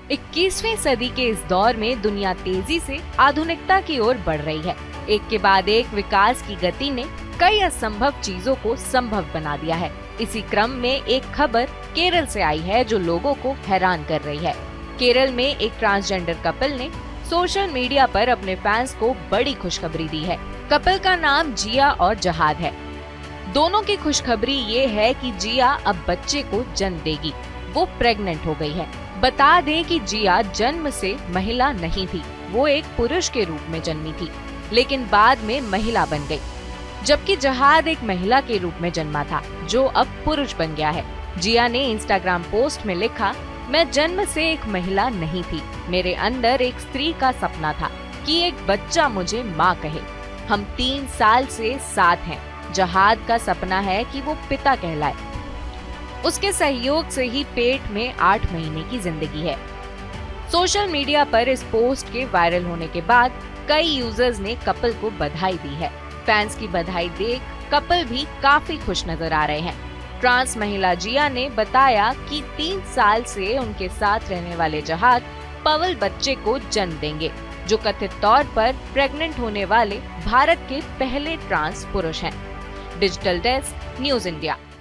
21वीं सदी के इस दौर में दुनिया तेजी से आधुनिकता की ओर बढ़ रही है। एक के बाद एक विकास की गति ने कई असंभव चीजों को संभव बना दिया है। इसी क्रम में एक खबर केरल से आई है जो लोगों को हैरान कर रही है। केरल में एक ट्रांसजेंडर कपल ने सोशल मीडिया पर अपने फैंस को बड़ी खुशखबरी दी है। कपल का नाम जिया और जहाद है। दोनों की खुशखबरी ये है कि जिया अब बच्चे को जन्म देगी। वो प्रेग्नेंट हो गई है। बता दें कि जिया जन्म से महिला नहीं थी, वो एक पुरुष के रूप में जन्मी थी, लेकिन बाद में महिला बन गई। जबकि जहाद एक महिला के रूप में जन्मा था, जो अब पुरुष बन गया है। जिया ने इंस्टाग्राम पोस्ट में लिखा, मैं जन्म से एक महिला नहीं थी, मेरे अंदर एक स्त्री का सपना था कि एक बच्चा मुझे माँ कहे। हम 3 साल से साथ हैं। जहाद का सपना है कि वो पिता कहलाए। उसके सहयोग से ही पेट में 8 महीने की जिंदगी है। सोशल मीडिया पर इस पोस्ट के वायरल होने के बाद कई यूजर्स ने कपल को बधाई दी है। फैंस की बधाई देख कपल भी काफी खुश नजर आ रहे हैं। ट्रांस महिला जिया ने बताया कि 3 साल से उनके साथ रहने वाले जहाद पवल बच्चे को जन्म देंगे, जो कथित तौर पर प्रेग्नेंट होने वाले भारत के पहले ट्रांस पुरुष हैं। Digital desk, news India.